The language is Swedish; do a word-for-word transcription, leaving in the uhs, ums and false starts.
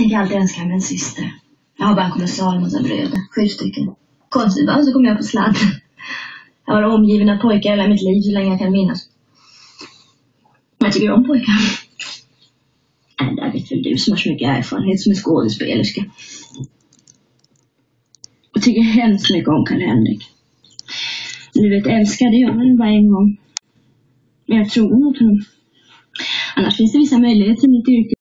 Jag kan alltid önska mig en syster. Jag har bara en kolossal massa bröder. Sju stycken. Konstigt bara så kom jag på sladden. Jag har omgiven av pojkar hela mitt liv så länge jag kan minnas. Jag tycker om pojkar. Nej, där vet väl du som har så mycket erfarenhet som en skådespelerska. Och tycker hemskt mycket om Karl-Henrik. Du vet, älskade jag honom bara en gång. Men jag tror mot honom. Annars finns det vissa möjligheter i mitt yrke.